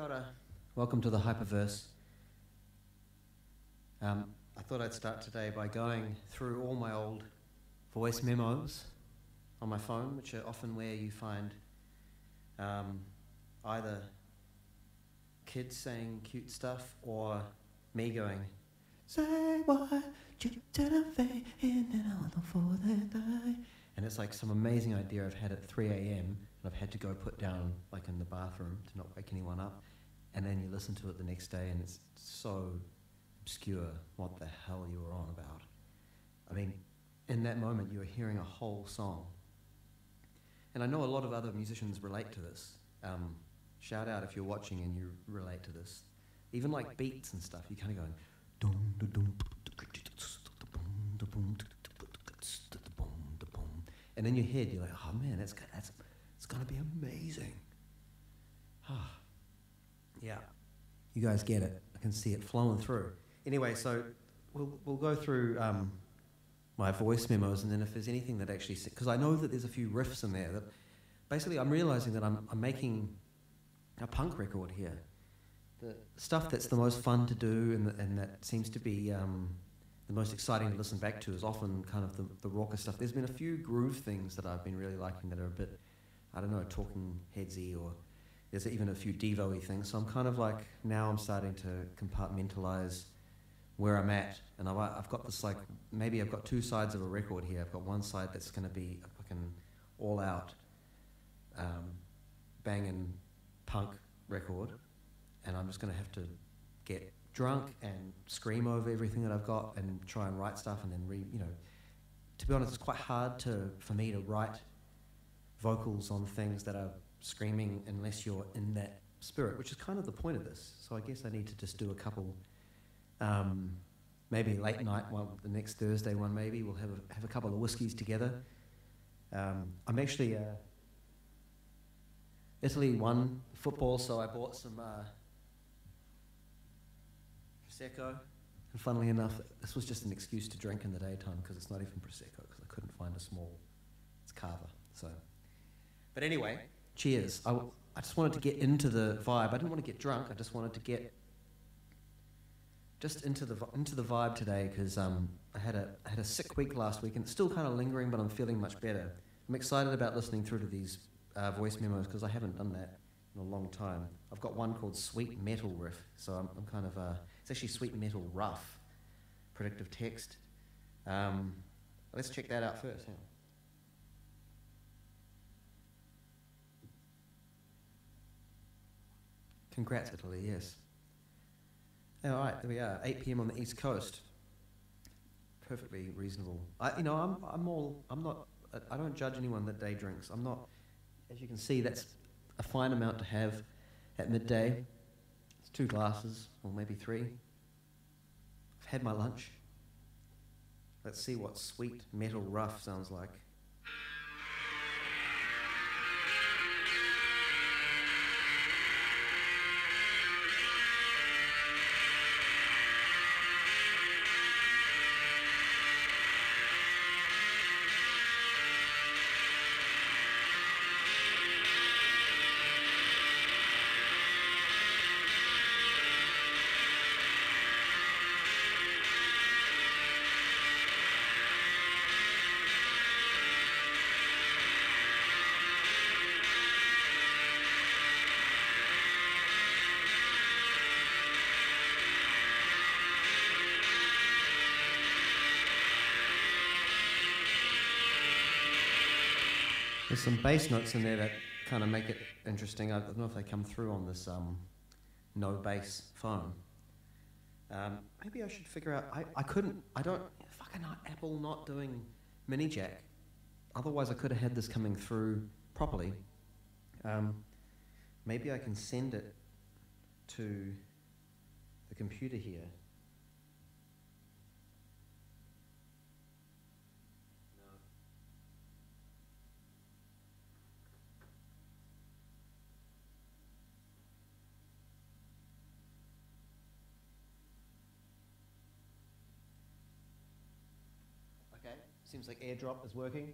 Kia ora. Welcome to the Hyperverse. I thought I'd start today by going through all my old voice memos on my phone, which are often where you find either kids saying cute stuff or me going, say what you did and I want for that day. And it's like some amazing idea I've had at 3 a.m. and I've had to go put down like in the bathroom to not wake anyone up. And then you listen to it the next day and it's so obscure what the hell you were on about. I mean, in that moment you were hearing a whole song. And I know a lot of other musicians relate to this. Shout out if you're watching and you relate to this. Even like beats and stuff, you're kind of going dum dum dum, and in your head you're like, oh man, it's gonna be amazing. Yeah, you guys get it. I can see it flowing through. Anyway, so we'll go through my voice memos, and then if there's anything that actually, because I know that there's a few riffs in there that basically I'm realizing that I'm making a punk record here. The stuff that's the most fun to do and that seems to be the most exciting to listen back to is often kind of the raucous stuff. There's been a few groove things that I've been really liking that are a bit, I don't know, Talking Headsy, or there's even a few Devo-y things. So I'm kind of like, now I'm starting to compartmentalize where I'm at. And I've got this like, maybe I've got two sides of a record here. I've got one side that's going to be a fucking all-out banging punk record. And I'm just going to have to get drunk and scream over everything that I've got and try and write stuff and then to be honest, it's quite hard for me to write vocals on things that are screaming unless you're in that spirit, which is kind of the point of this. So I guess I need to just do a couple, maybe late night one, the next Thursday one maybe, we'll have a couple of whiskeys together. I'm actually, Italy won football, so I bought some Prosecco, and funnily enough, this was just an excuse to drink in the daytime because it's not even Prosecco because I couldn't find a small, it's Cava, so. But anyway, cheers. I just wanted to get into the vibe. I didn't want to get drunk, I just wanted to get just into the vibe today because I had a sick week last week and it's still kind of lingering, but I'm feeling much better. I'm excited about listening through to these voice memos because I haven't done that in a long time. I've got one called Sweet Metal Riff, so I'm kind of, it's actually Sweet Metal Rough, predictive text. Let's check that out first. Hang on. Congrats, Italy, yes. All right, there we are, 8 p.m. on the East Coast. Perfectly reasonable. I don't judge anyone that day drinks. I'm not, as you can see, that's a fine amount to have at midday. It's 2 glasses, or maybe 3. I've had my lunch. Let's see what Sweet Metal Rough sounds like. There's some bass notes in there that kind of make it interesting. I don't know if they come through on this no bass phone. Maybe I should figure out, fucking Apple not doing mini jack. Otherwise I could have had this coming through properly. Maybe I can send it to the computer here. Okay, seems like AirDrop is working.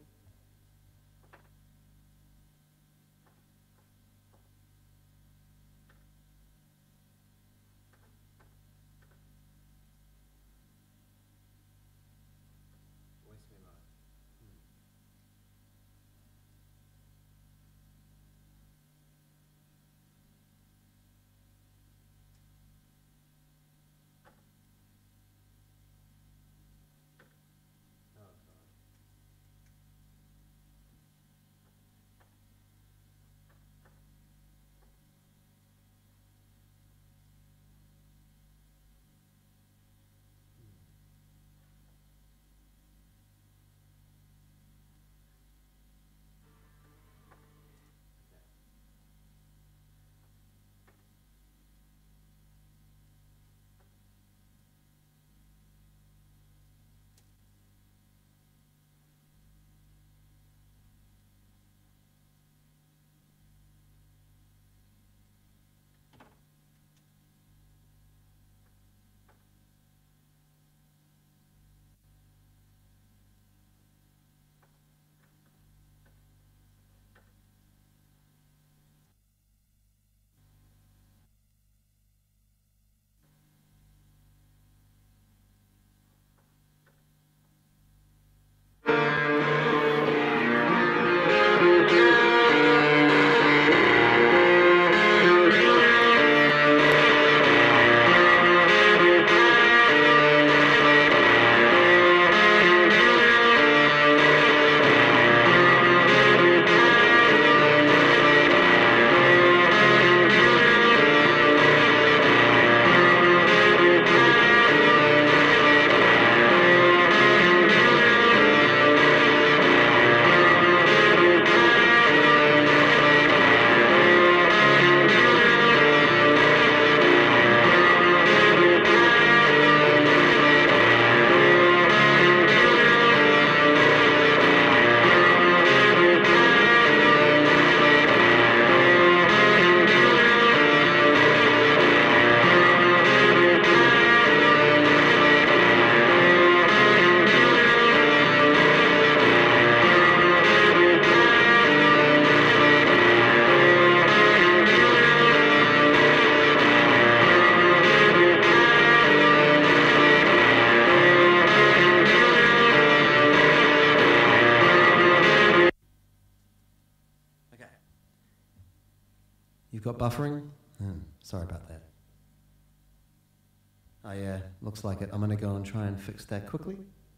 You've got buffering? Sorry about that. Oh yeah, looks like it. I'm going to go and try and fix that quickly.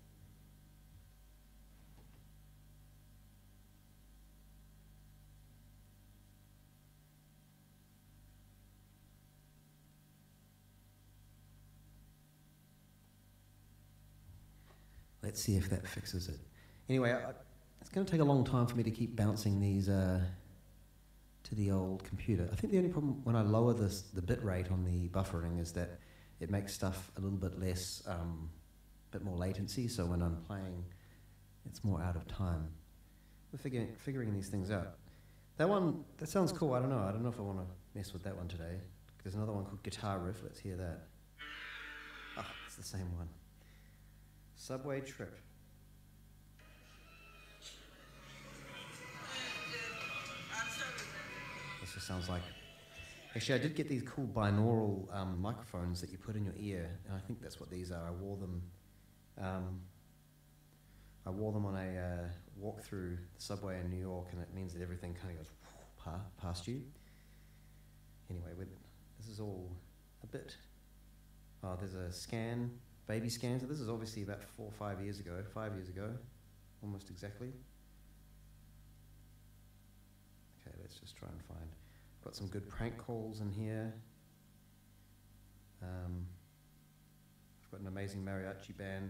Let's see if that fixes it. Anyway, it's going to take a long time for me to keep bouncing these to the old computer. I think the only problem when I lower the bit rate on the buffering is that it makes stuff a little bit less, bit more latency, so when I'm playing, it's more out of time. We're figuring these things out. That one, that sounds cool, I don't know if I want to mess with that one today. There's another one called Guitar Riff, let's hear that. Ah, it's the same one. Subway Trip. This just sounds like... Actually, I did get these cool binaural microphones that you put in your ear, and I think that's what these are. I wore them on a walk through the subway in New York, and it means that everything kind of goes past you. Anyway, this is all a bit... Oh, there's a scan. Baby scan. So this is obviously about 4 or 5 years ago, almost exactly. Okay, let's just try and find. Got some good prank calls in here. I've got an amazing mariachi band.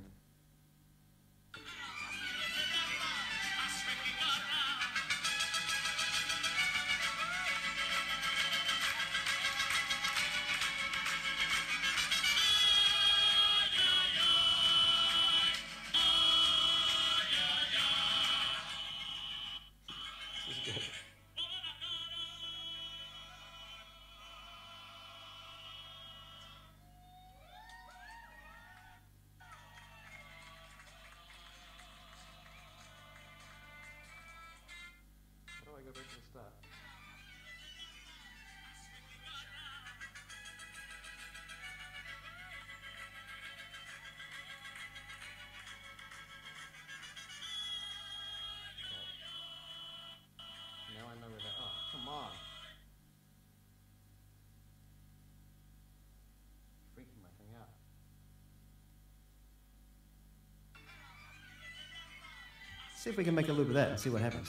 Go back to the start. Now I know where that. Oh, come on! Freaking my thing out. See if we can make a loop of that and see what happens.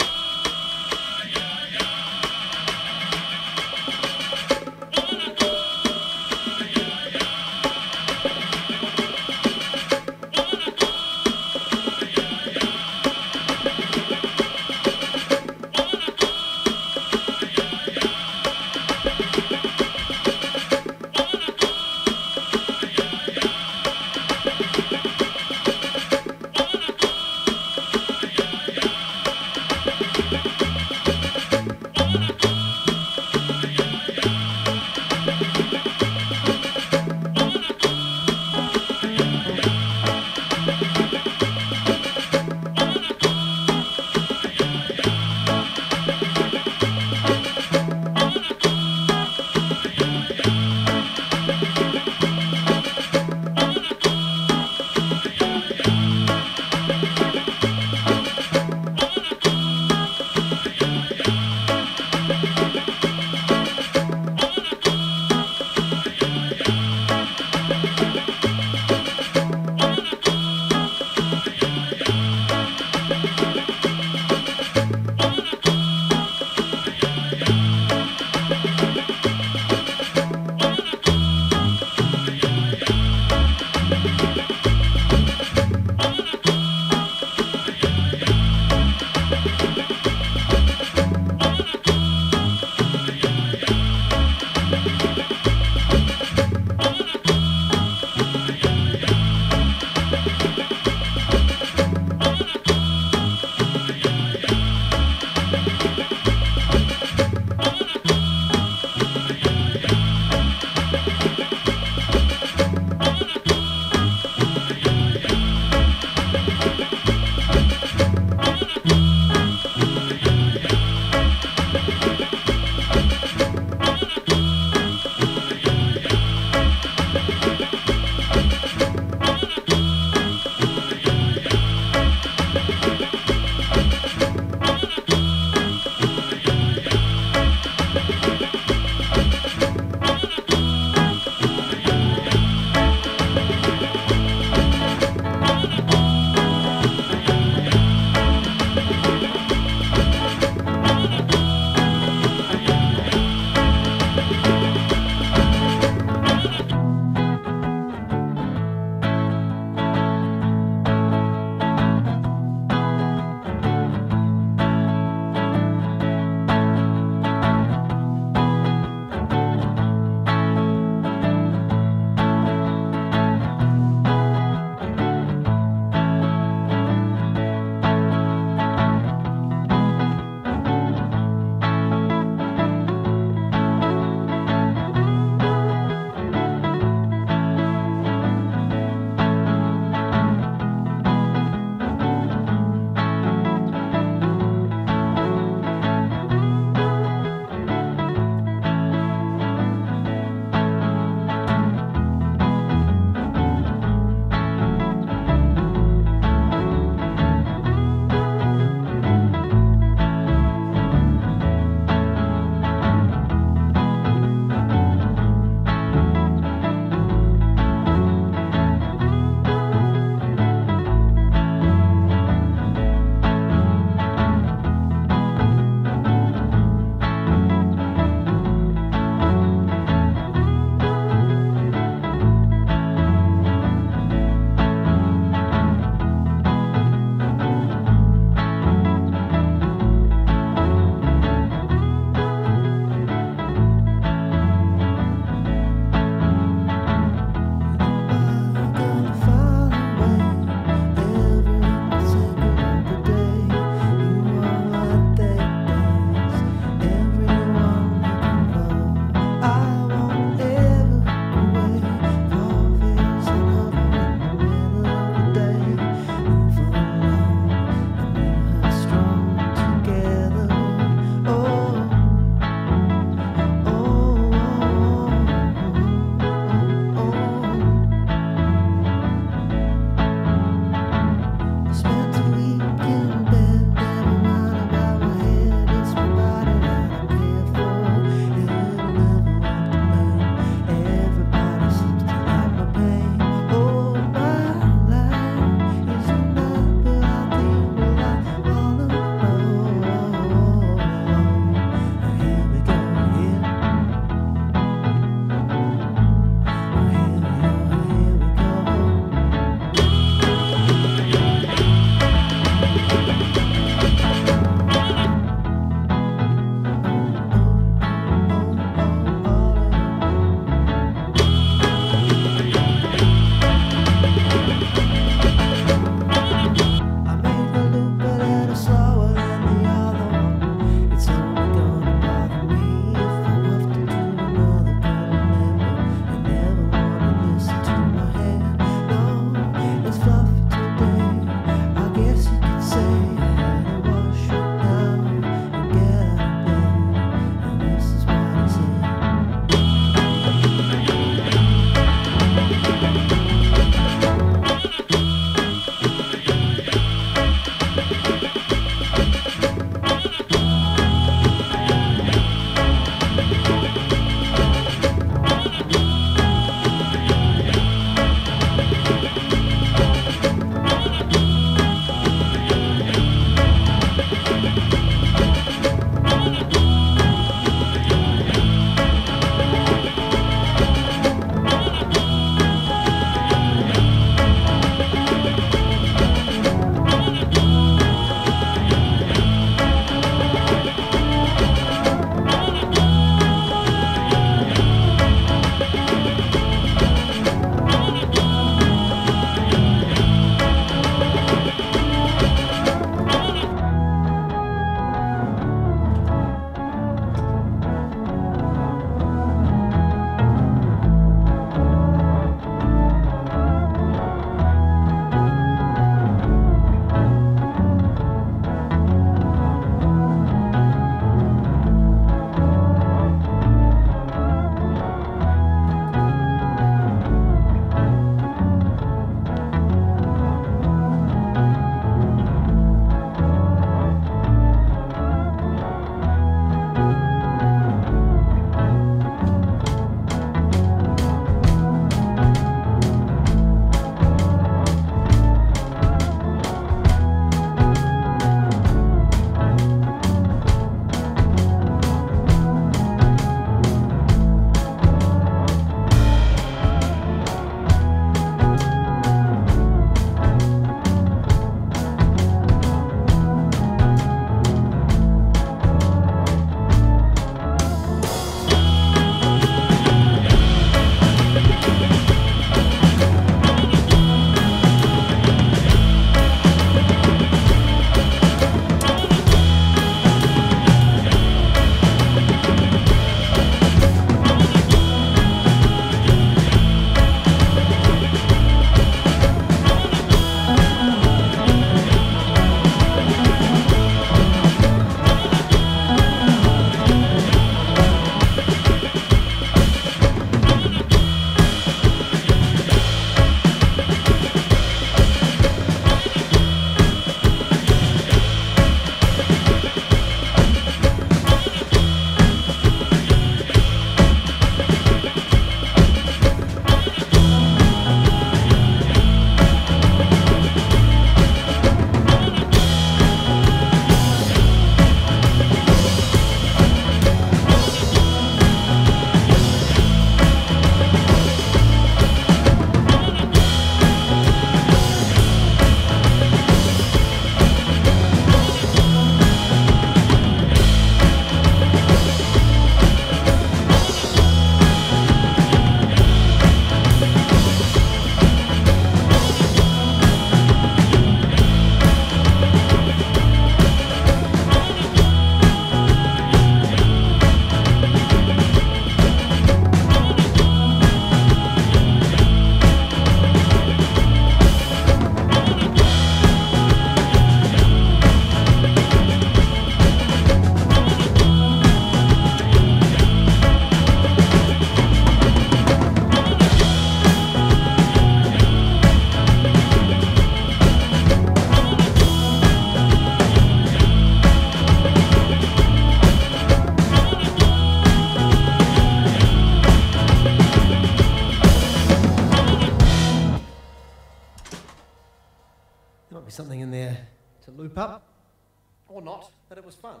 something in there to loop up, or not, but it was fun.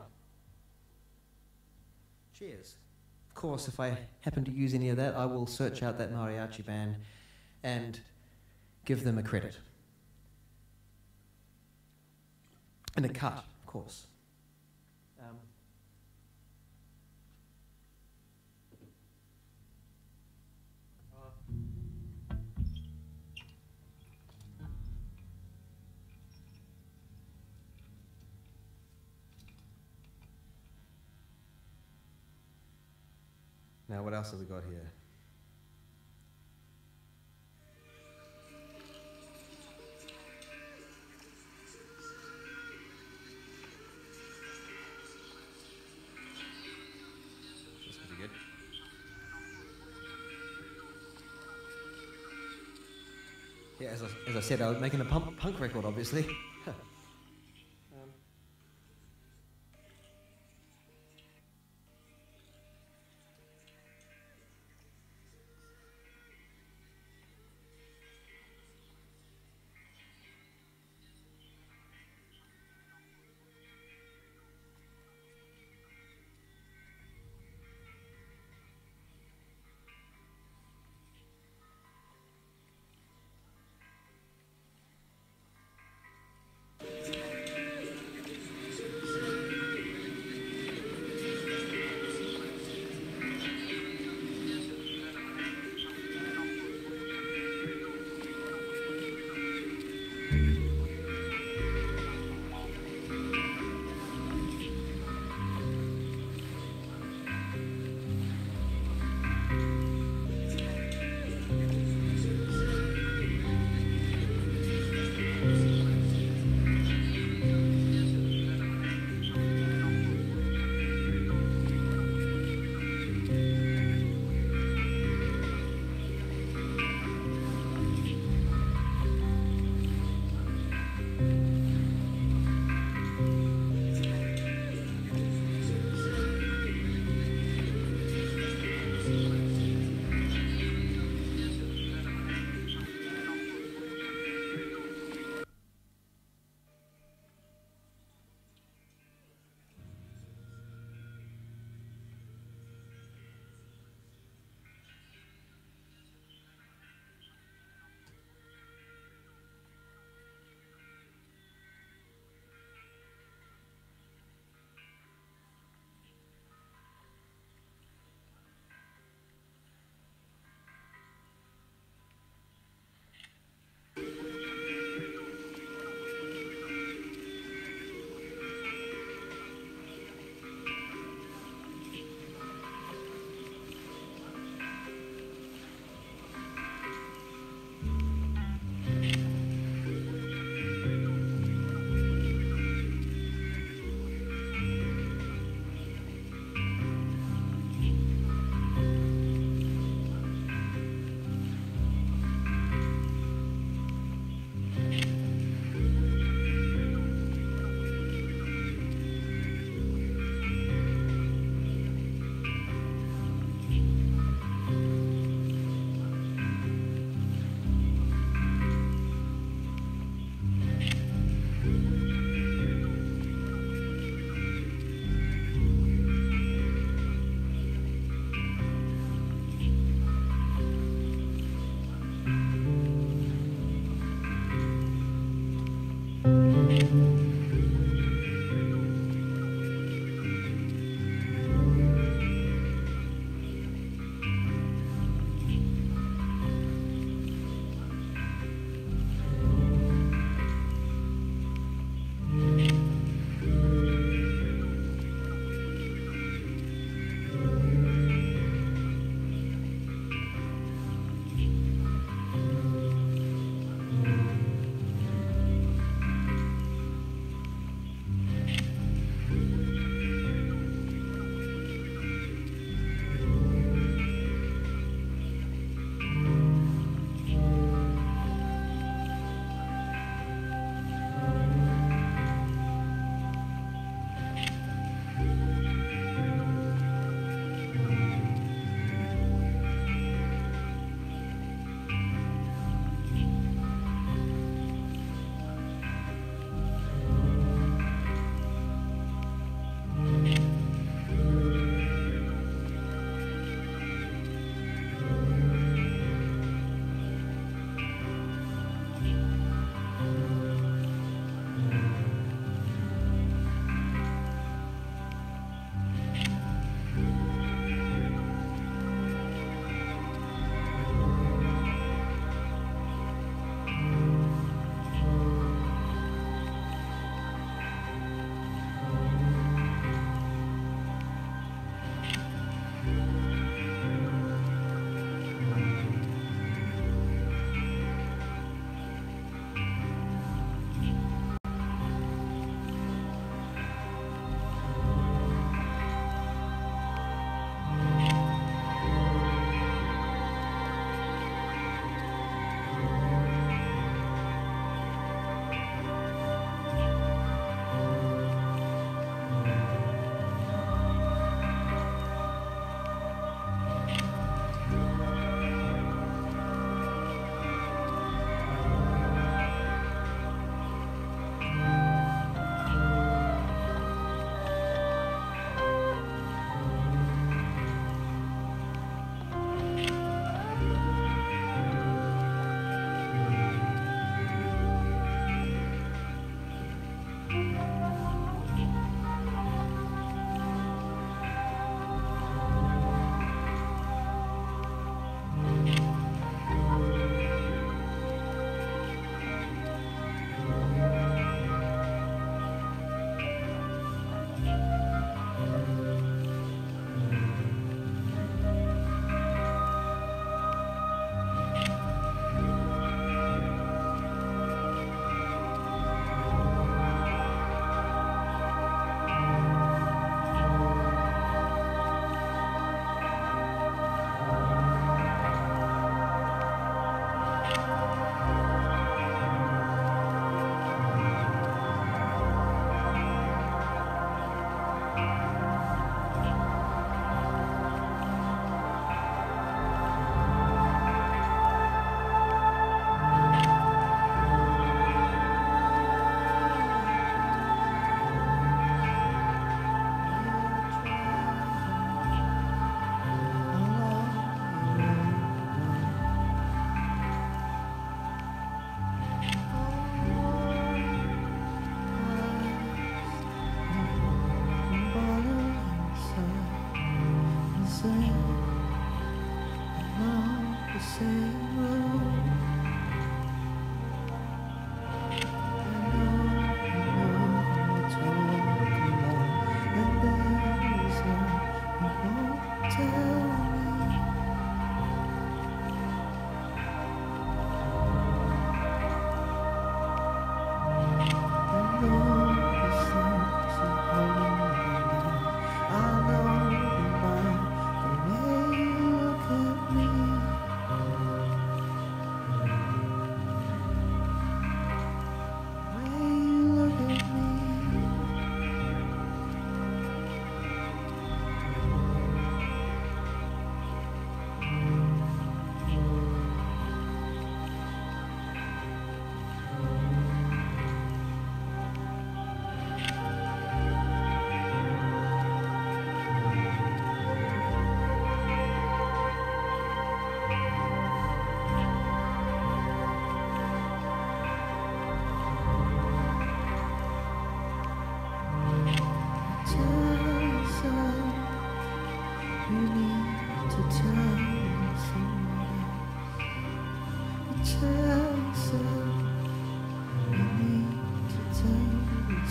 Cheers. Of course, if I happen to use any of that, I will search out that mariachi band and give them a credit. And a cut, of course. Now, what else have we got here? This could be good. Yeah, as I said, I was making a punk record, obviously.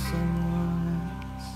someone else.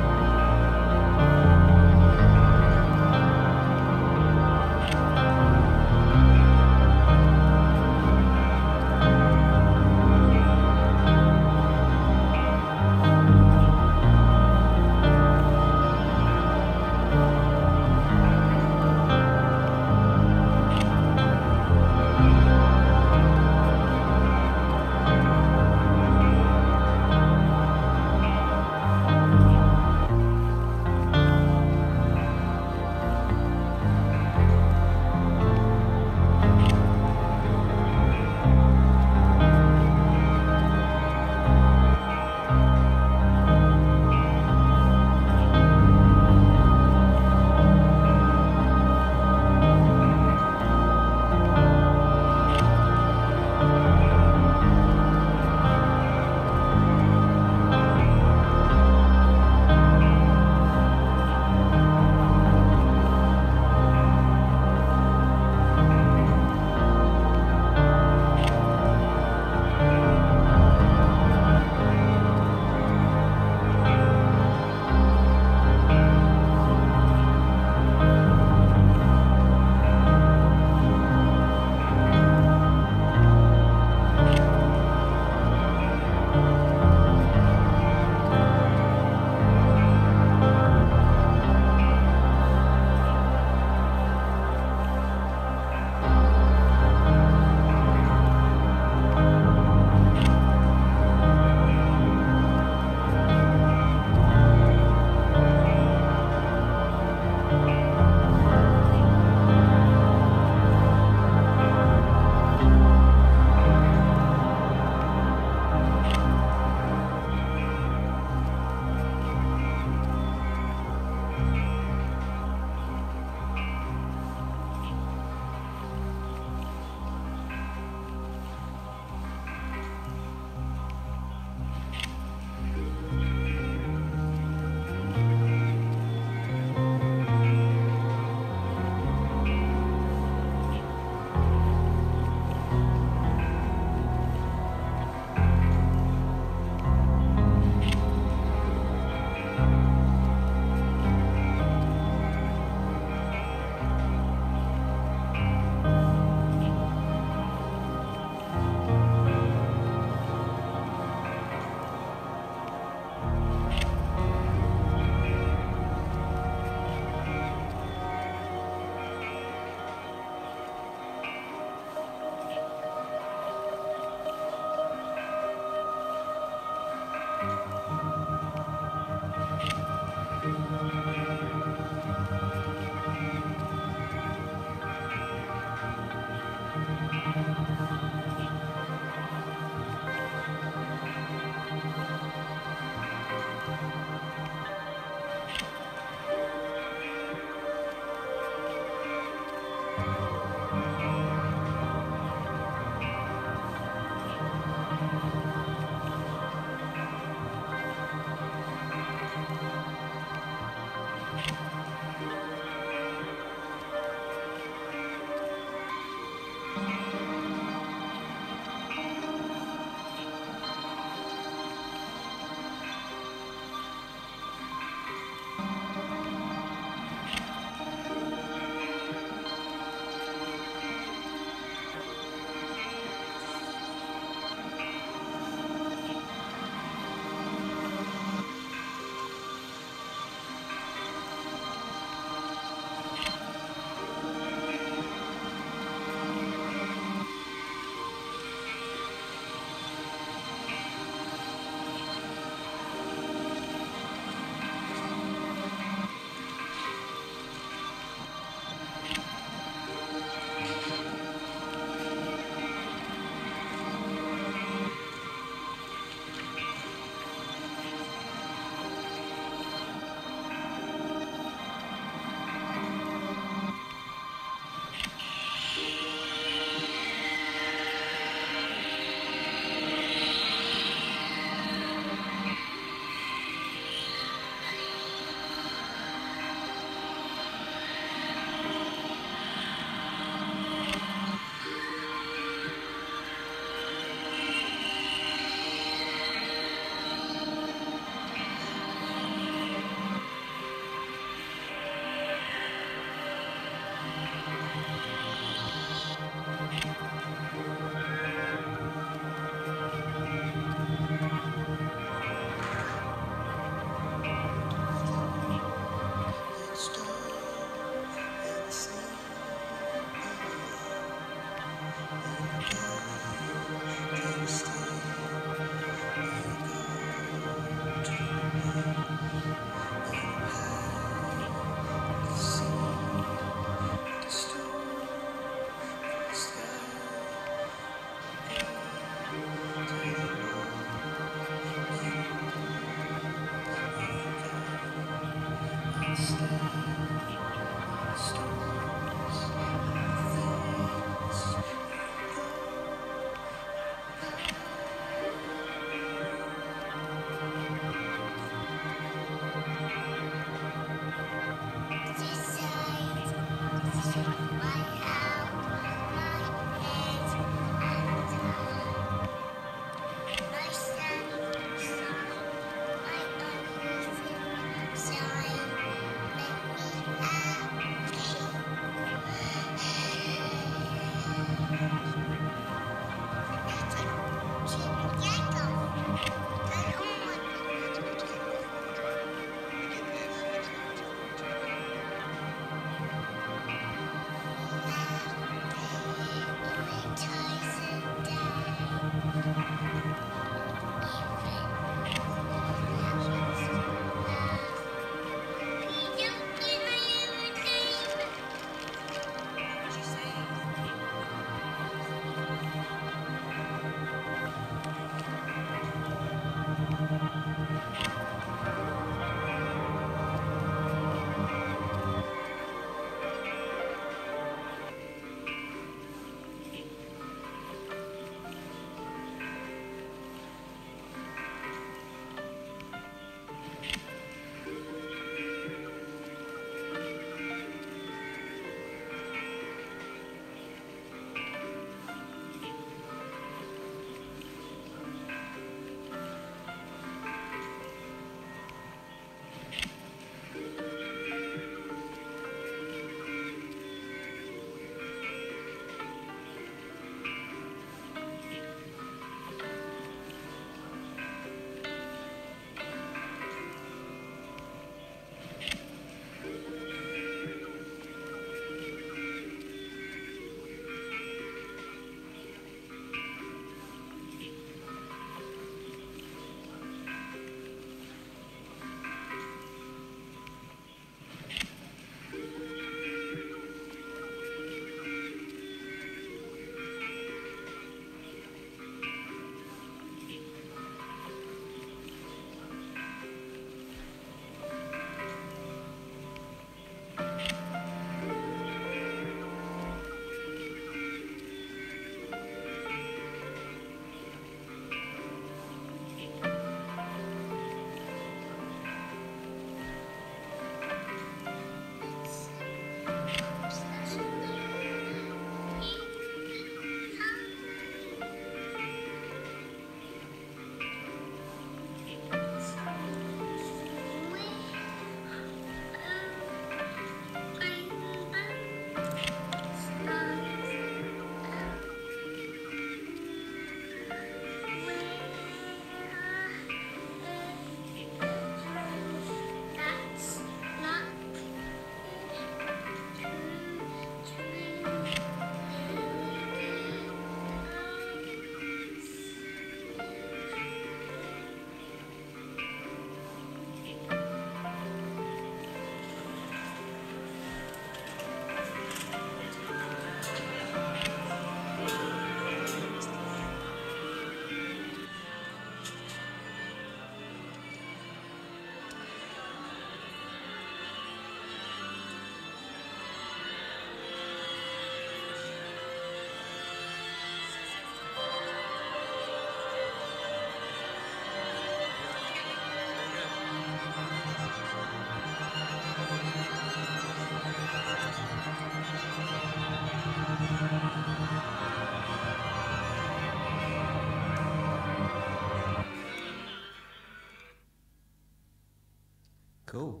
Cool.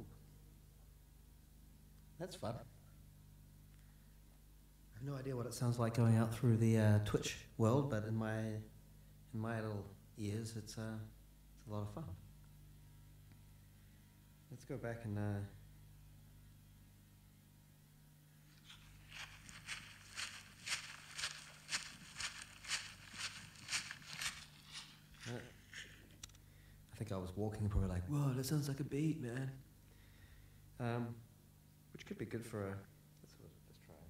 That's fun. I have no idea what it sounds like going out through the Twitch world, but in my little ears, it's a lot of fun. Let's go back and I think I was walking, probably like, whoa, that sounds like a beat, man. Which could be good for a. Let's try.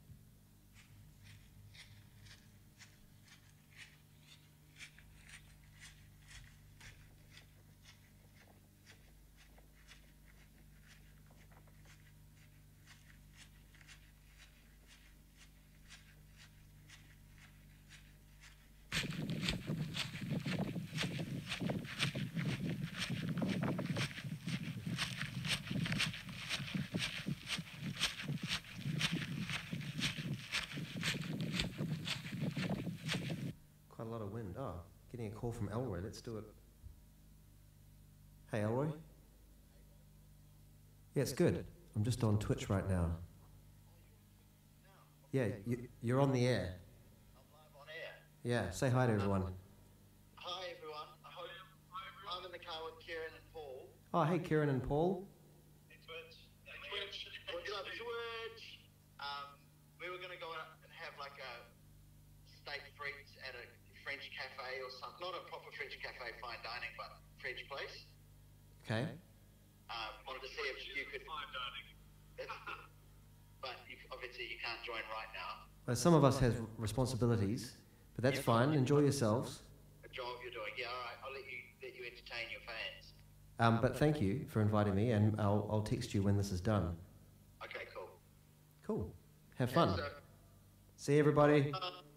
Quite a lot of wind. Oh, getting a call from Elroy. Let's do it. Hey, Elroy. Yeah, it's good. I'm just on Twitch right now. Yeah, you're on the air. I'm live on air. Yeah, say hi to everyone. Hi everyone. I'm in the car with Kieran and Paul. Oh, hey, Kieran and Paul. Twitch. What's up, Twitch? We were going to go out and have like a steak frites at a French cafe or something. Not a proper French cafe, fine dining, but French place. Okay. Wanted to see if you could. Fine dining. But obviously you can't join right now. Well, some of us have responsibilities, but that's fine. Enjoy yourselves. A job you're doing. Yeah, all right. I'll let you entertain your fans. But thank you for inviting me, and I'll text you when this is done. Okay, cool. Cool. Have fun. Yeah, so, See everybody.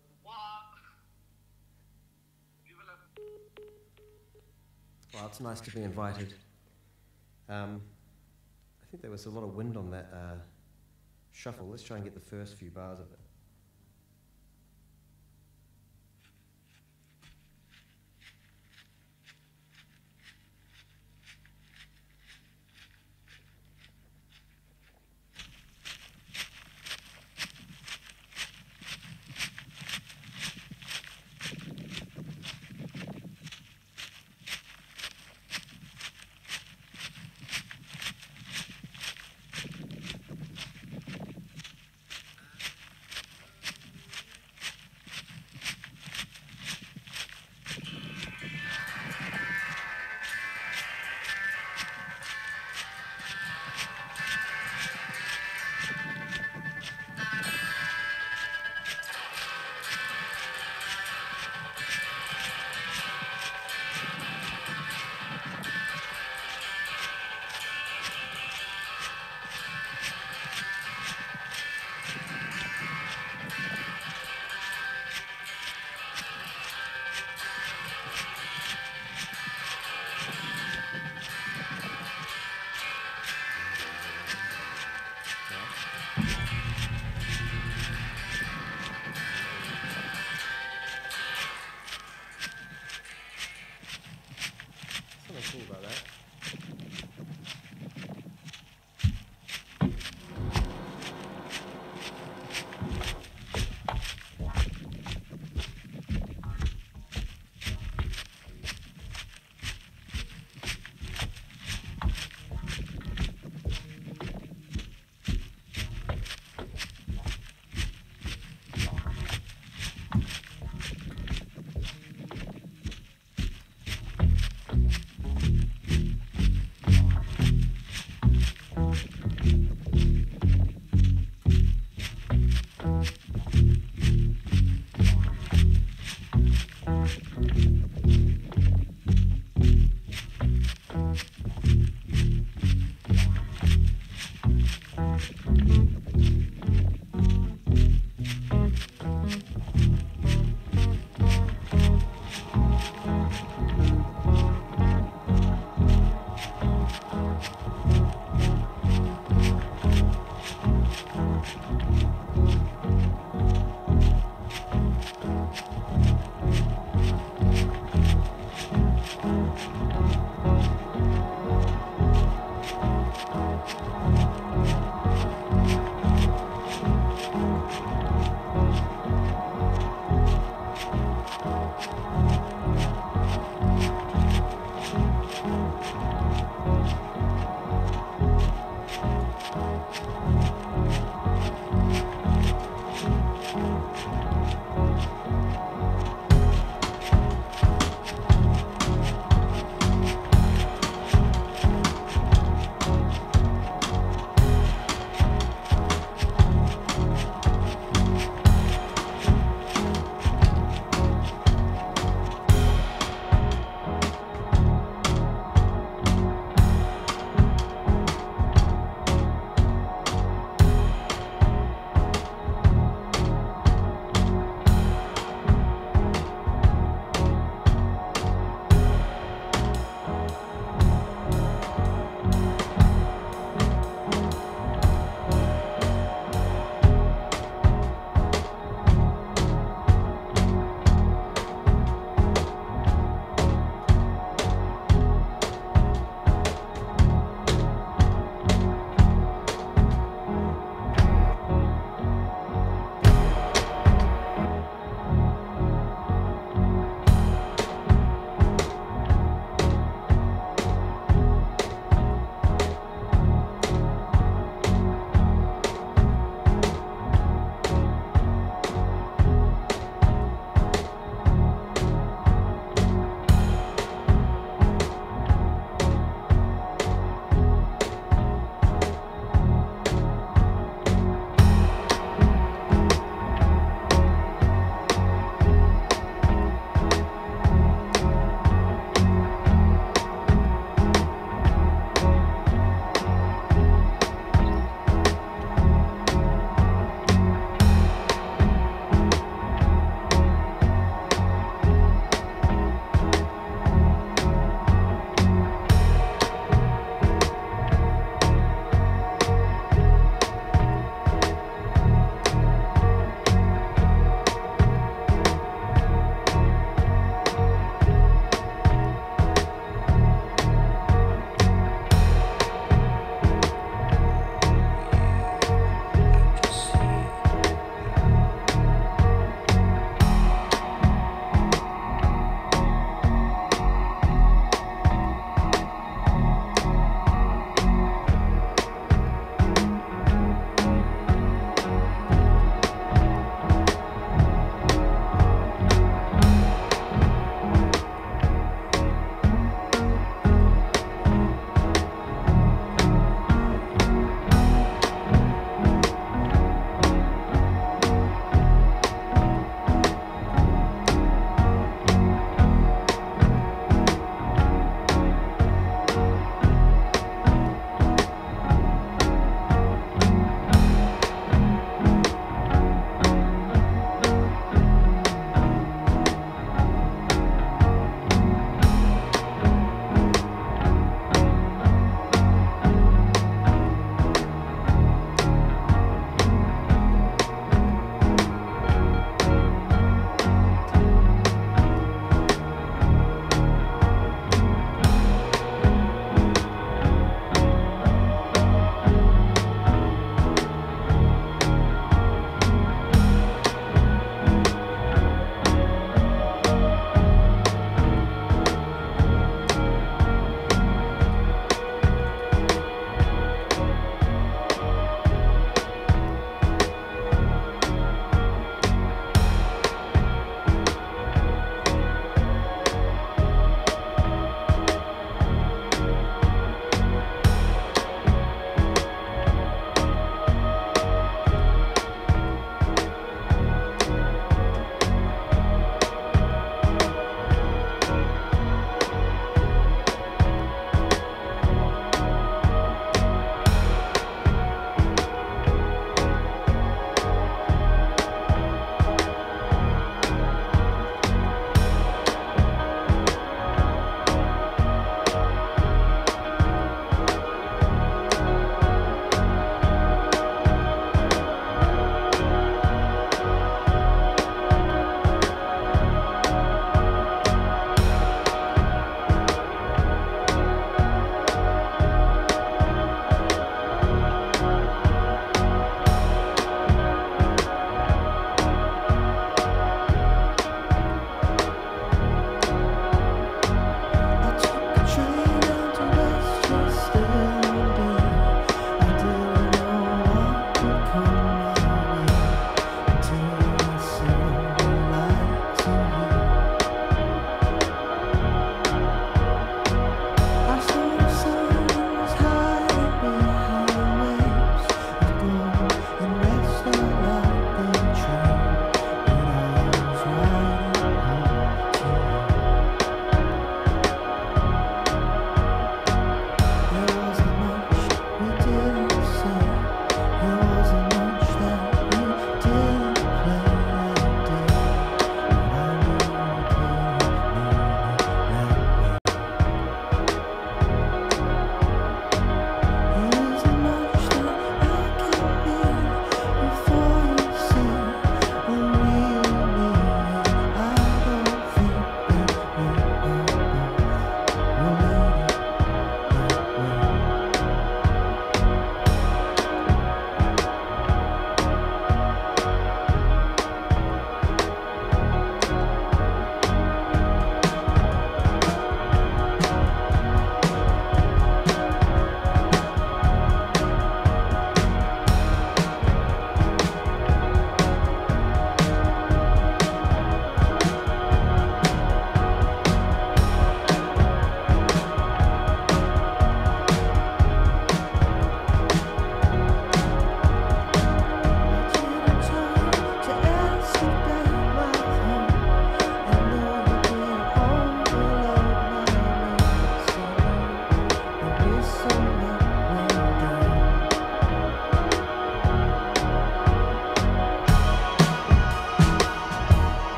Well, it's nice to be invited. I think there was a lot of wind on that shuffle. Let's try and get the first few bars of it.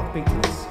rock beat to this.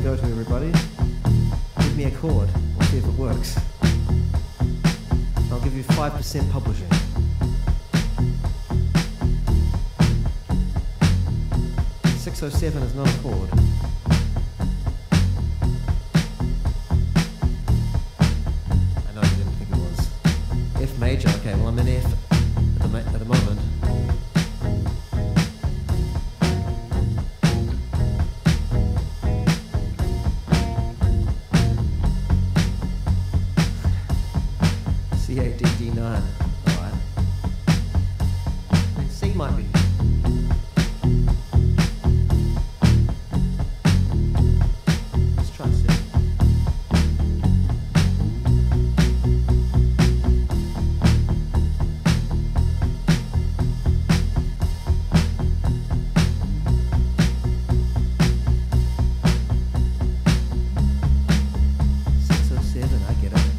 go to, everybody. Give me a chord. We'll see if it works. I'll give you 5% publishing. .607 is not a chord. I know you didn't think it was. F major. Okay, well I'm in F at the moment. C8D9. Alright. C might be. Let's try C. I get it.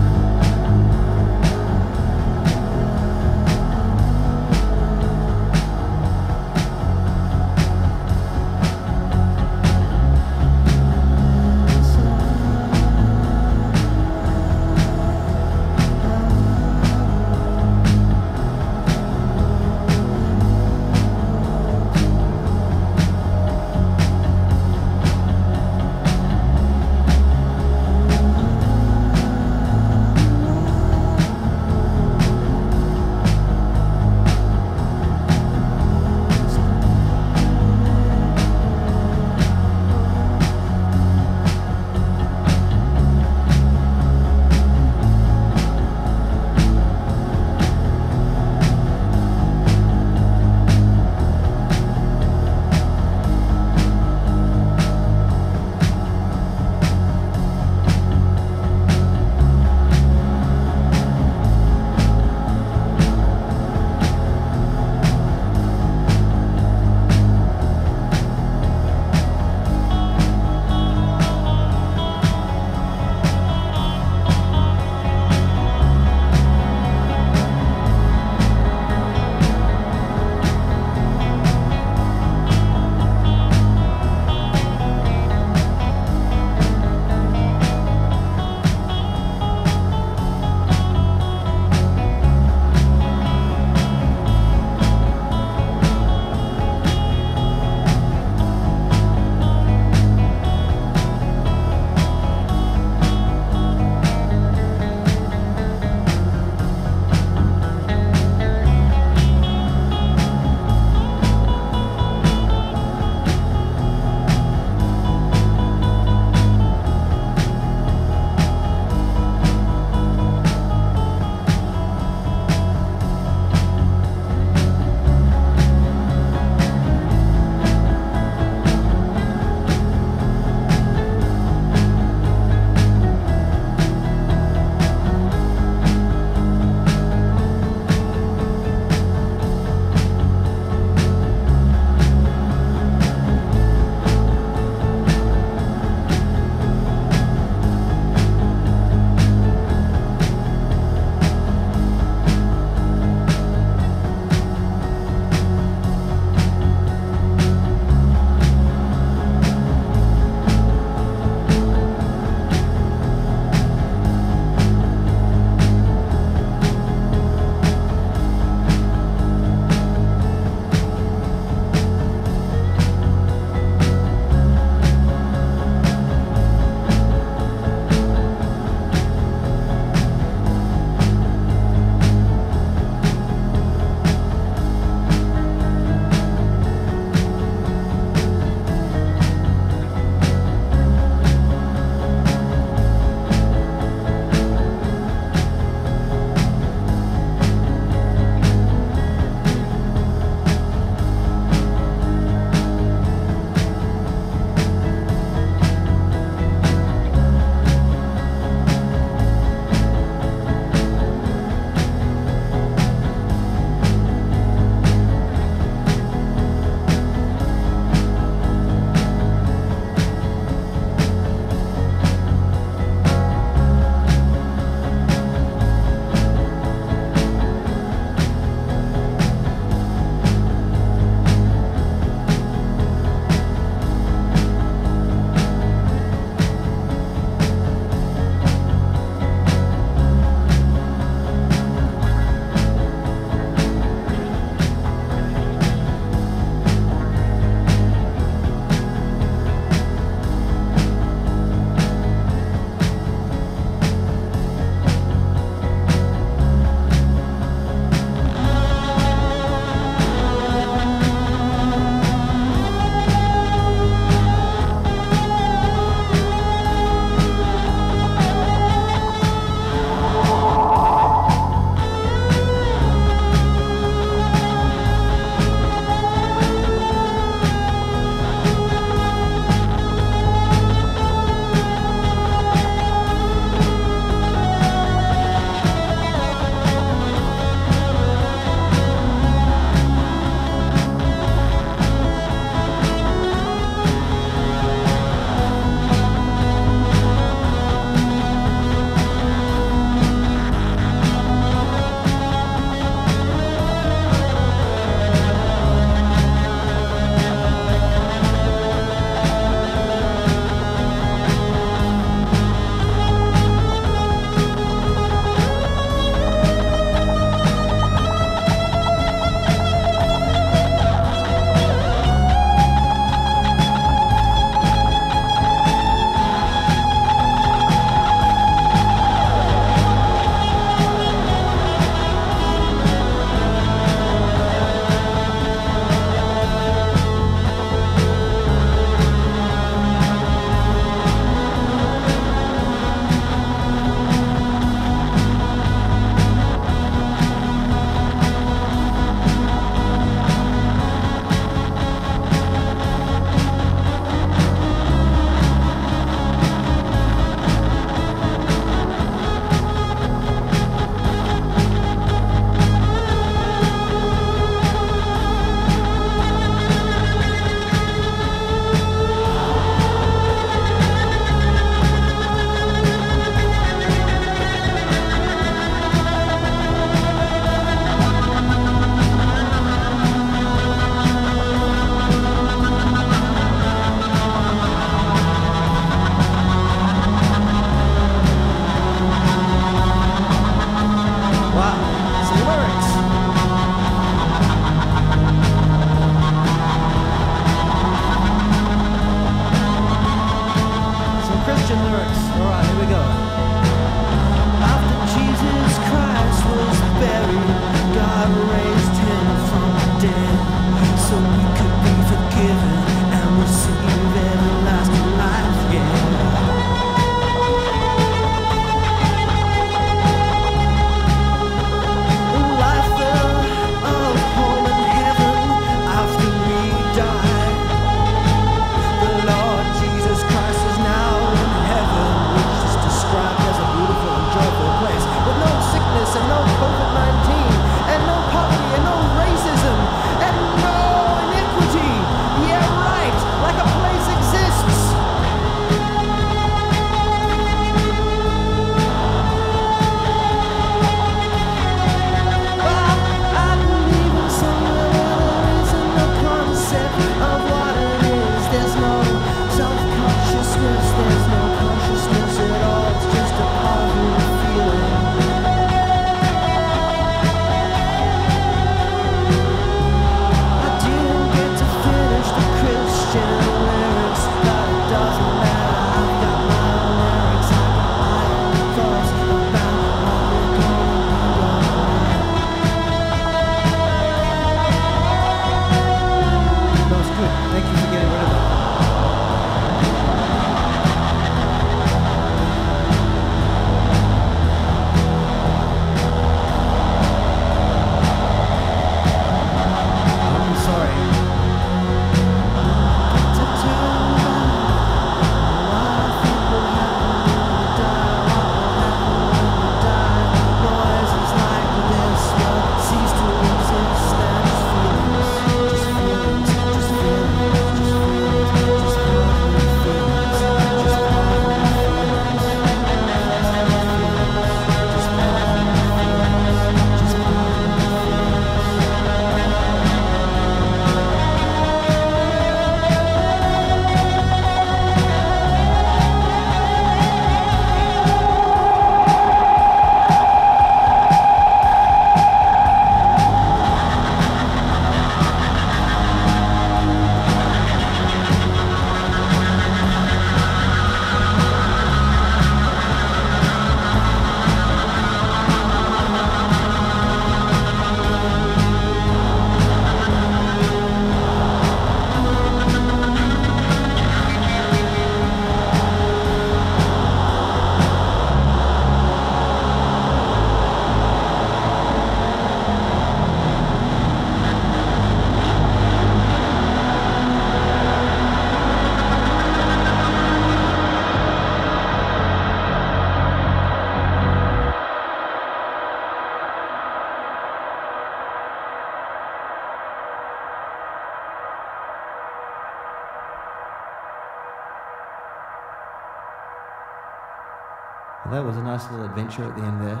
That was a nice little adventure at the end there.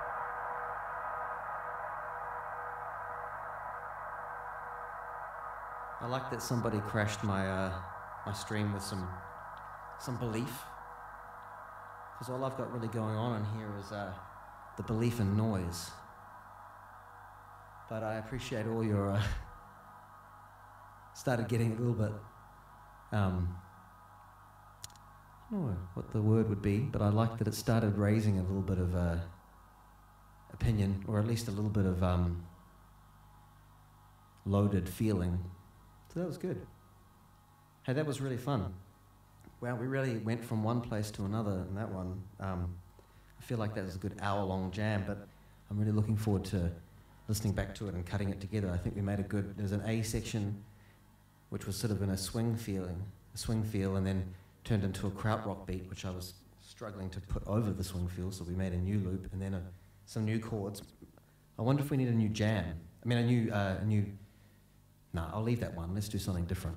I like that somebody crashed my my stream with some belief, because all I've got really going on in here is the belief in noise. But I appreciate all your started getting a little bit I don't know what the word would be, but I like that it started raising a little bit of opinion, or at least a little bit of loaded feeling. So that was good. Hey, that was really fun. Well, we really went from one place to another in that one. I feel like that was a good hour-long jam, but I'm really looking forward to listening back to it and cutting it together. I think we made a good, there's an A section which was sort of in a swing feel, and then turned into a krautrock beat, which I was struggling to put over the swing feel, so we made a new loop, and then some new chords. I wonder if we need a new jam. I mean, a new, no, I'll leave that one. Let's do something different.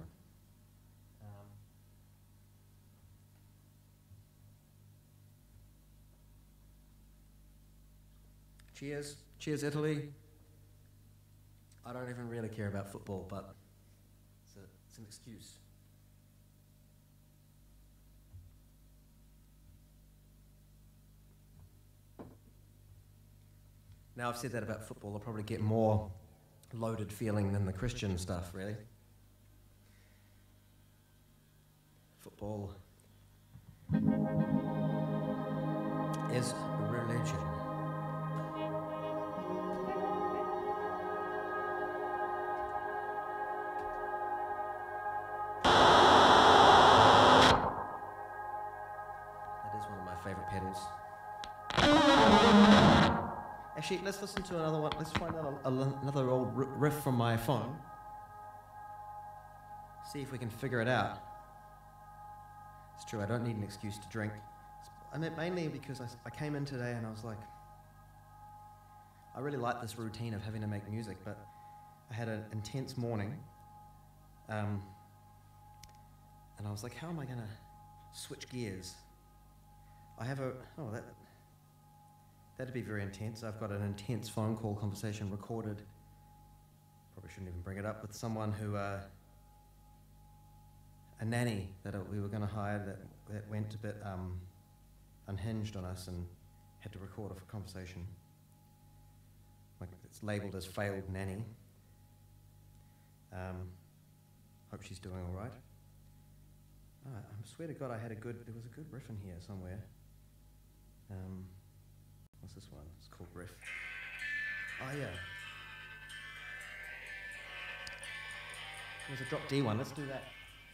Cheers. Cheers, Italy. I don't even really care about football, but it's an excuse. Now I've said that about football, I'll probably get more loaded feeling than the Christian stuff, really. Football is religion. Actually, let's listen to another one. Let's find out another old riff from my phone. See if we can figure it out. It's true, I don't need an excuse to drink. I mean, mainly because I came in today and I was like, I really like this routine of having to make music, but I had an intense morning. And I was like, how am I going to switch gears? I have that'd be very intense. I've got an intense phone call conversation recorded. Probably shouldn't even bring it up, with someone who, a nanny that we were going to hire that went a bit unhinged on us and had to record a conversation. Like, it's labelled as failed nanny. Hope she's doing all right. I swear to God, there was a good riff in here somewhere. What's this one? It's called riff. Oh yeah. There's a drop D one. Let's do that.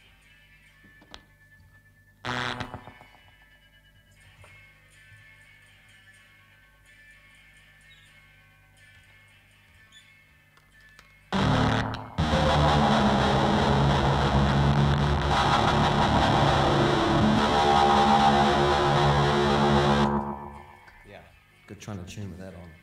Trying to tune with that on.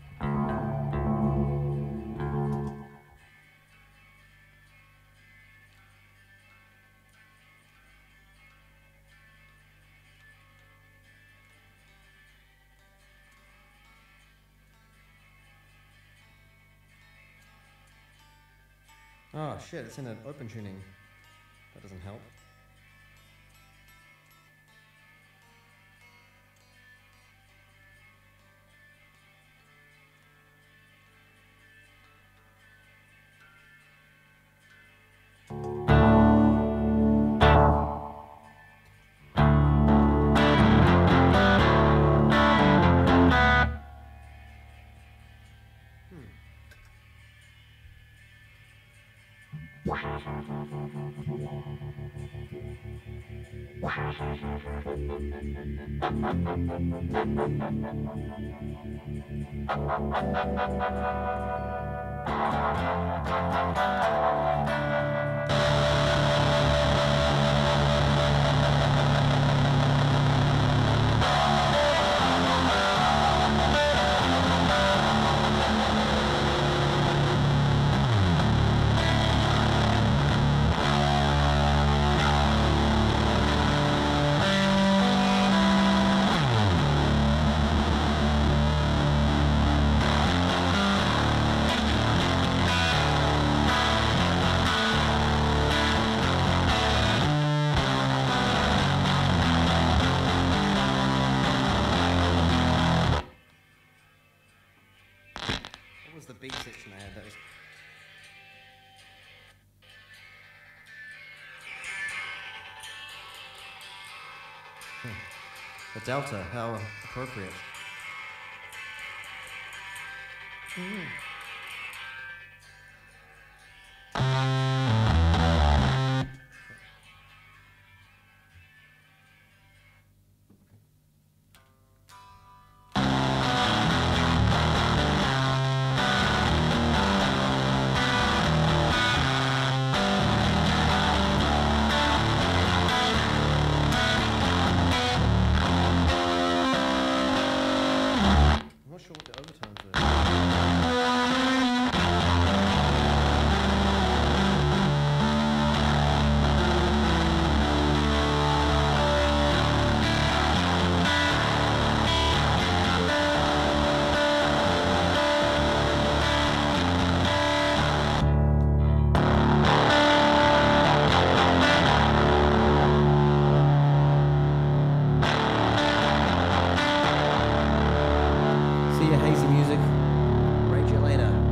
Oh shit, it's in an open tuning. That doesn't help. was the B section I had. That was. The delta, how appropriate. I'm not sure what the overtones are. See you, hazy music. Rate you later.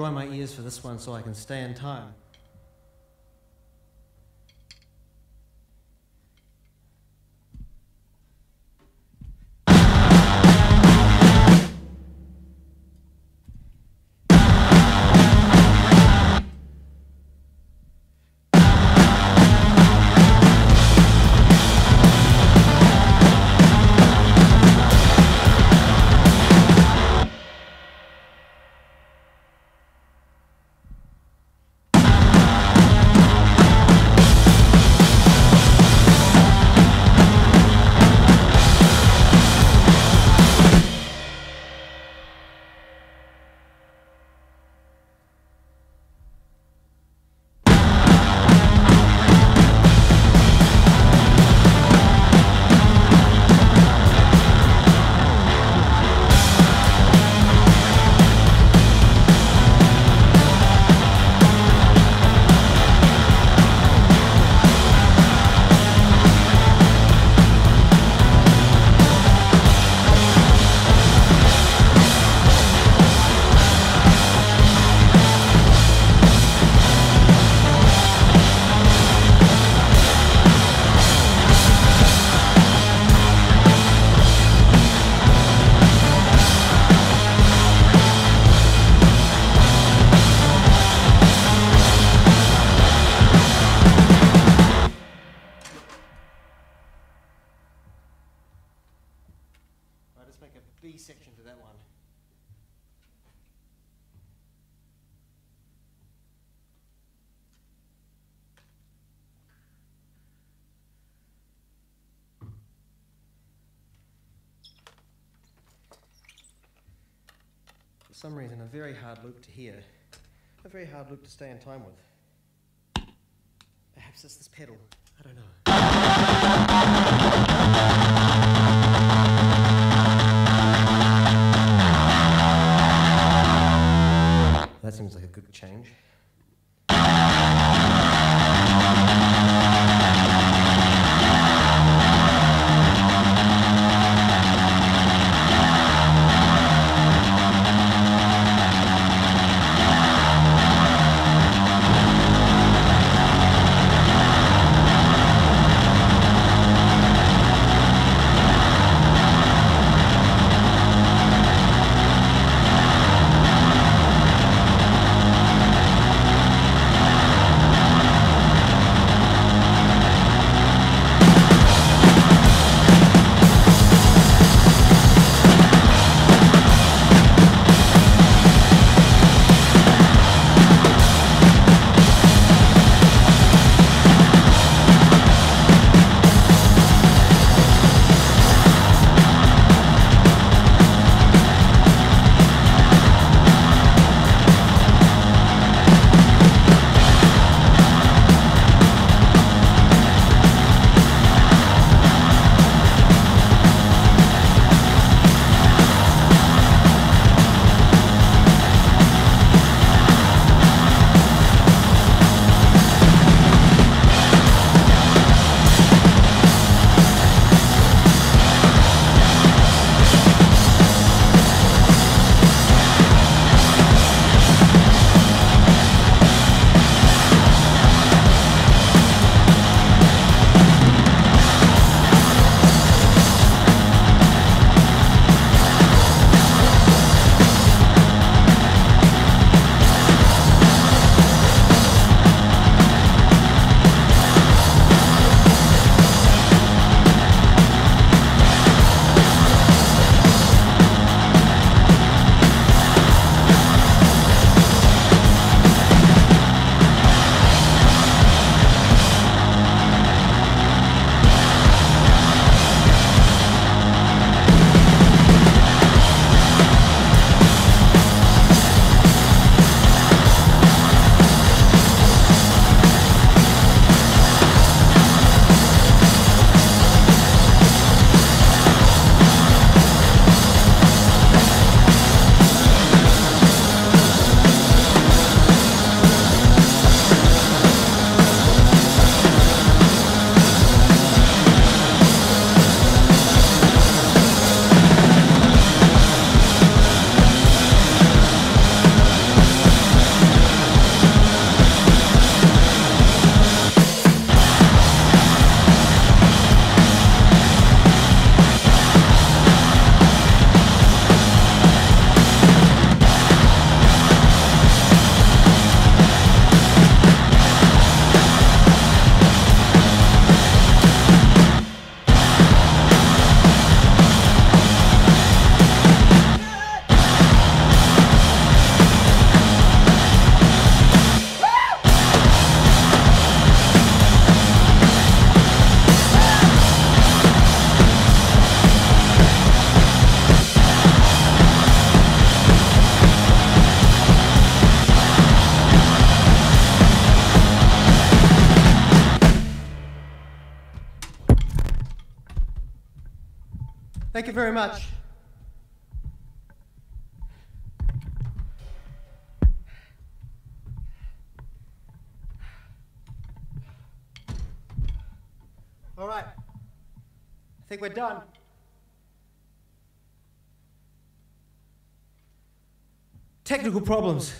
dry my ears for this one so I can stay in time. B section to that one. For some reason, a very hard loop to hear, a very hard loop to stay in time with. Perhaps it's this pedal, I don't know. That seems like a good change. Thank you very much. All right. I think we're done. Technical problems.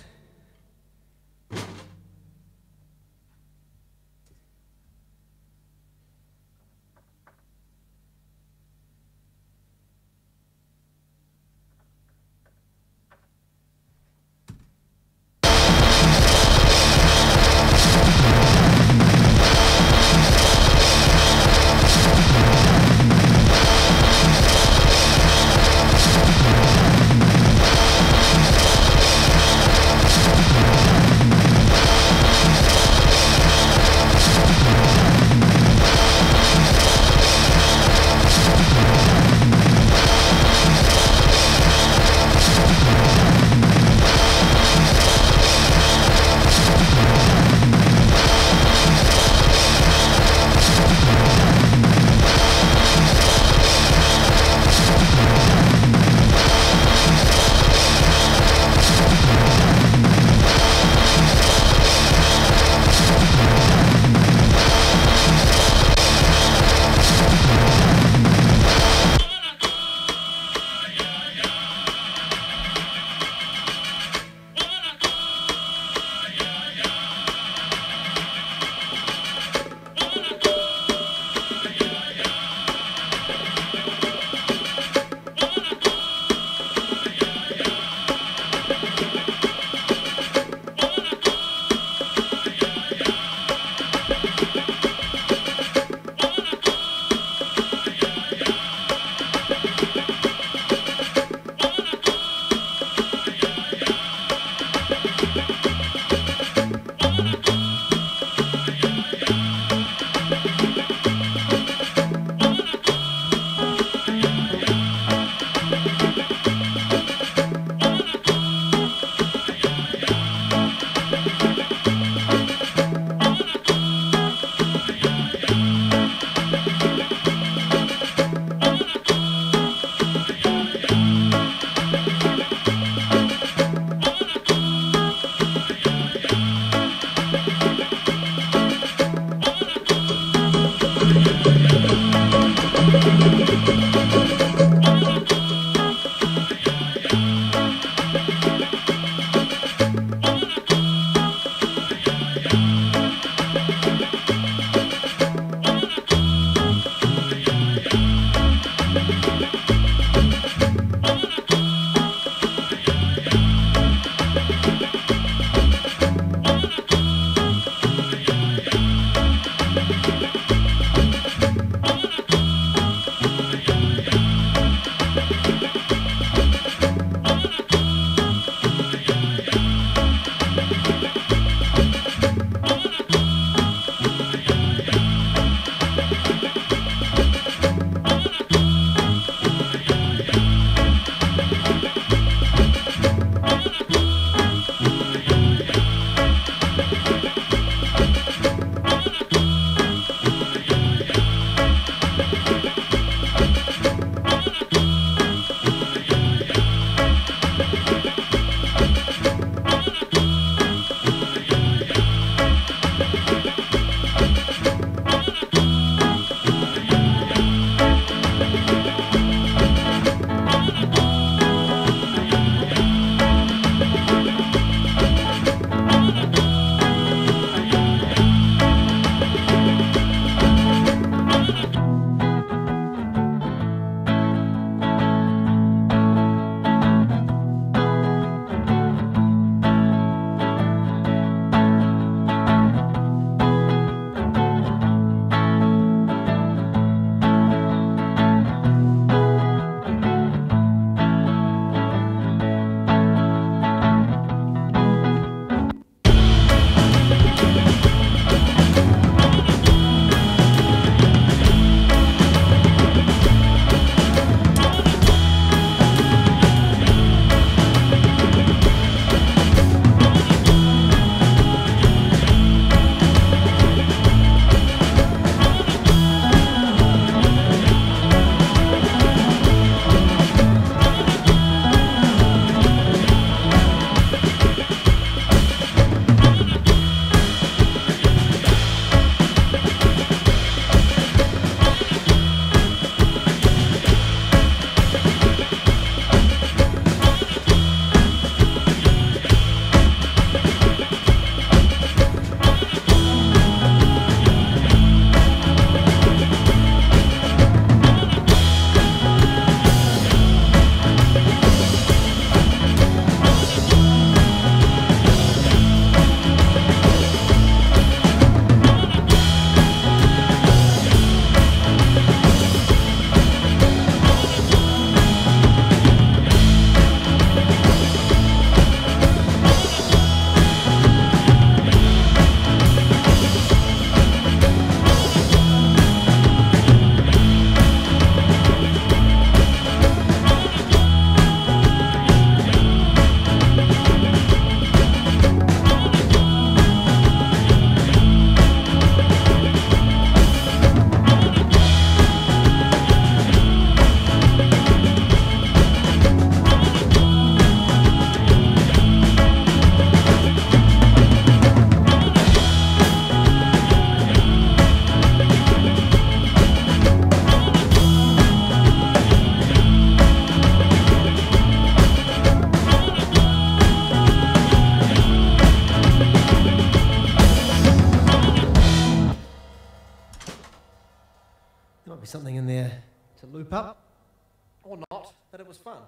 Might be something in there to loop up, or not, but it was fun.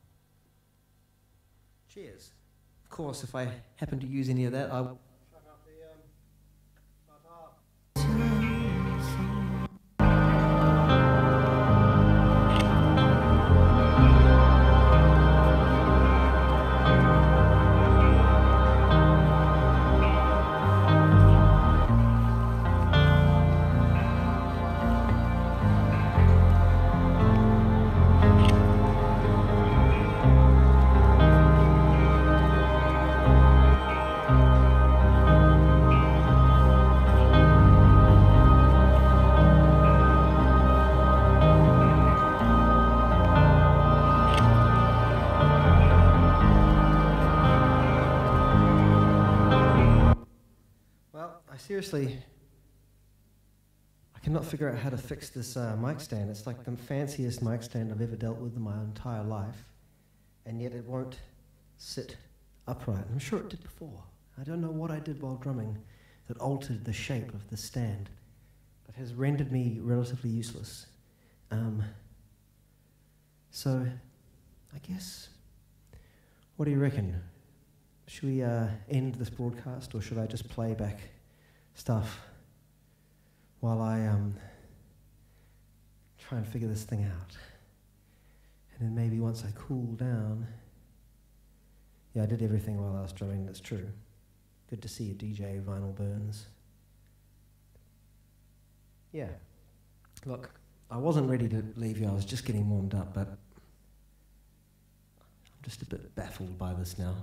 Cheers. Of course, if I happen to use any of that, I will shut up the Seriously, I cannot figure out how to fix this mic stand. It's like the fanciest mic stand I've ever dealt with in my entire life, and yet it won't sit upright. I'm sure it did before. I don't know what I did while drumming that altered the shape of the stand, but has rendered me relatively useless. So, I guess, what do you reckon? Should we end this broadcast, or should I just play back stuff while I try and figure this thing out? And then maybe once I cool down... Yeah, I did everything while I was drumming, that's true. Good to see you, DJ Vinyl Burns. Yeah. Look, I wasn't ready to leave you, I was just getting warmed up, but I'm just a bit baffled by this now.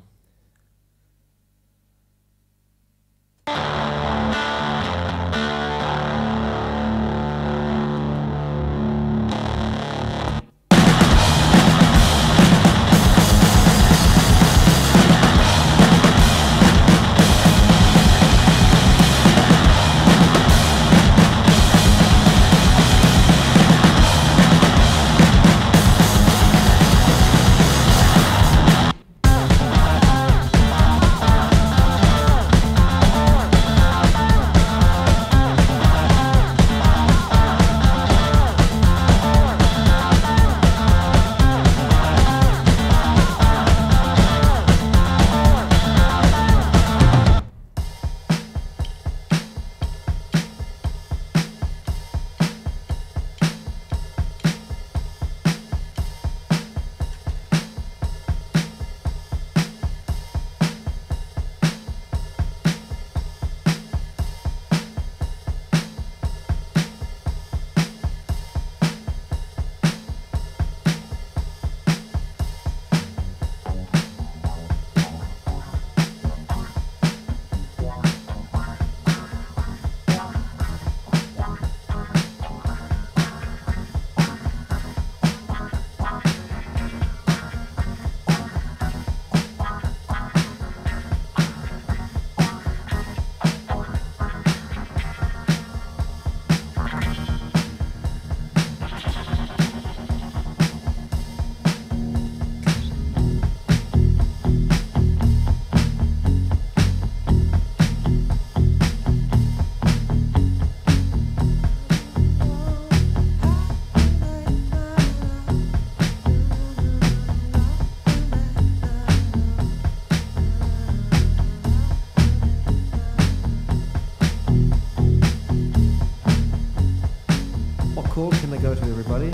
Chord can they go to, everybody?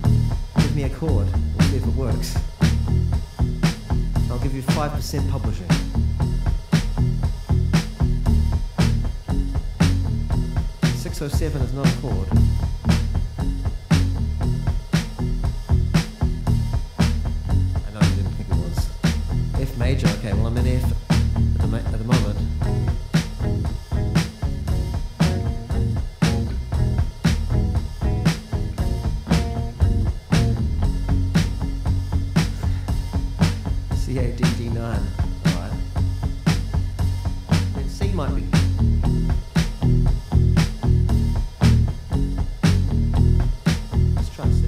Give me a chord. We'll see if it works. I'll give you 5% publishing. .607 is not a chord. I know you didn't think it was. F major, okay, well I'm in F at the moment. C-A-D-D-9, alright. Then C might be. Let's try C.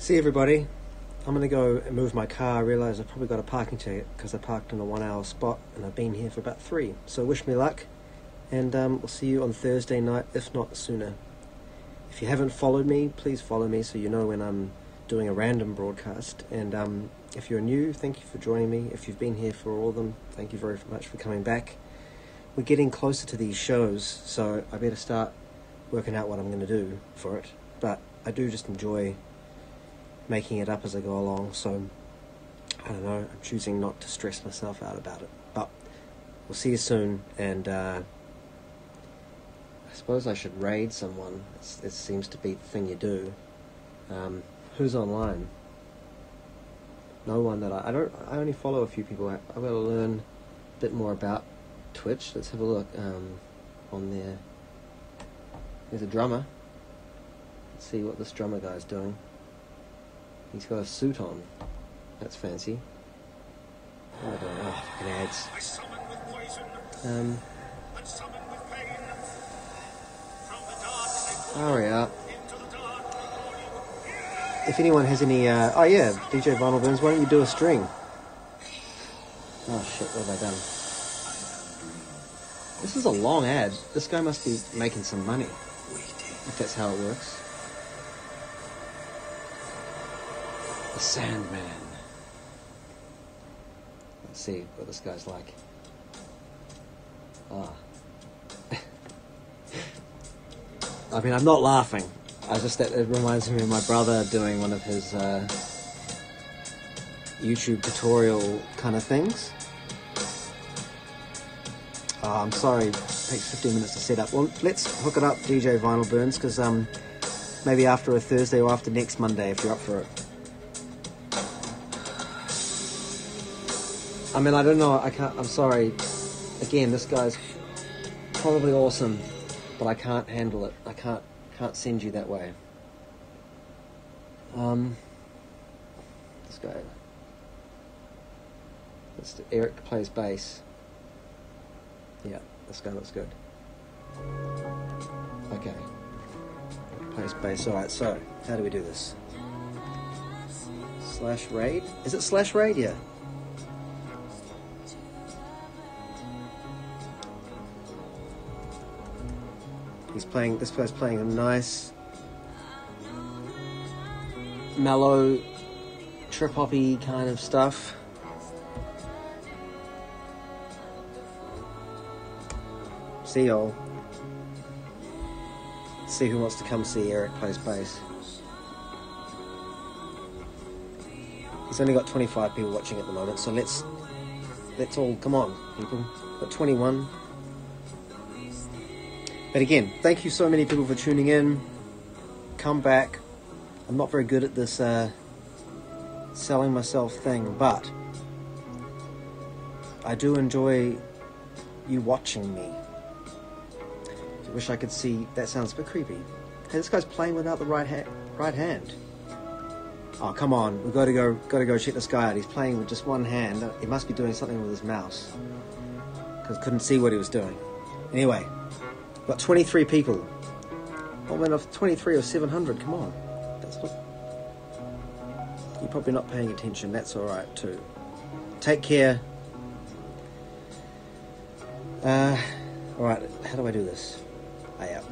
See everybody. I'm going to go and move my car. I realise I've probably got a parking ticket because I parked in a 1 hour spot and I've been here for about 3. So wish me luck, and we'll see you on Thursday night, if not sooner. If you haven't followed me, please follow me so you know when I'm doing a random broadcast. And if you're new, thank you for joining me. If you've been here for all of them, thank you very much for coming back. We're getting closer to these shows, so I better start working out what I'm going to do for it. But I do just enjoy making it up as I go along, so I don't know, I'm choosing not to stress myself out about it. But we'll see you soon, and I suppose I should raid someone. It seems to be the thing you do. Who's online? No one that I only follow a few people. I've got to learn a bit more about Twitch. Let's have a look on there. There's a drummer. Let's see what this drummer guy's doing. He's got a suit on. That's fancy. I don't know. Fucking ads. Hurry up. If anyone has any... oh yeah, DJ Vinyl Burns, why don't you do a string? Oh shit, what have I done? This is a long ad. This guy must be making some money, if that's how it works. The Sandman. Let's see what this guy's like. Ah. I mean, I'm not laughing. It reminds me of my brother doing one of his YouTube tutorial kind of things. Oh, I'm sorry, it takes 15 minutes to set up. Well, let's hook it up, DJ Vinyl Burns, because maybe after a Thursday or after next Monday, if you're up for it. I mean, I don't know, I'm sorry. Again, this guy's probably awesome, but I can't handle it. I can't send you that way. This guy. Eric plays bass. Yeah, this guy looks good. Okay. Plays bass. Alright, so, how do we do this? /raid? Is it /raid? Yeah. This guy's playing a nice, mellow, trip-hoppy kind of stuff. See y'all. See who wants to come see Eric plays bass. He's only got 25 people watching at the moment, so let's all, come on, people. Got 21. But again, thank you so many people for tuning in. Come back. I'm not very good at this selling myself thing, but I do enjoy you watching me. I wish I could see. That sounds a bit creepy. Hey, this guy's playing without the right hand. Oh, come on. We've got to go check this guy out. He's playing with just one hand. He must be doing something with his mouse, because couldn't see what he was doing. Anyway. Got 23 people. I went off 23 or 700. Come on. That's not... You're probably not paying attention. That's alright too. Take care. Alright, how do I do this? Oh, yeah.